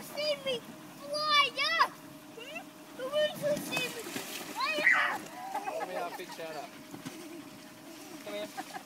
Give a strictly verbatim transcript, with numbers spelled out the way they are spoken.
to see me fly up? Hmm? Who wants to see me fly up? Come here, I'll big shout up. Come here.